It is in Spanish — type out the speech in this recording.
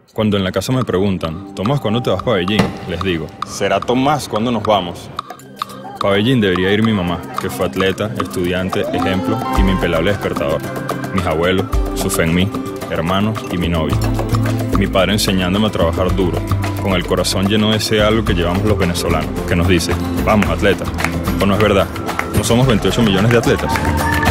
Cuando en la casa me preguntan, Tomás, ¿cuándo te vas para Beijing? Les digo, será Tomás, ¿cuándo nos vamos? Para Beijing debería ir mi mamá, que fue atleta, estudiante, ejemplo y mi impelable despertador. Mis abuelos, su fe en mí, hermanos y mi novia. Mi padre enseñándome a trabajar duro, con el corazón lleno de ese algo que llevamos los venezolanos, que nos dice, vamos atleta. ¿O no es verdad? ¿No somos 28 millones de atletas?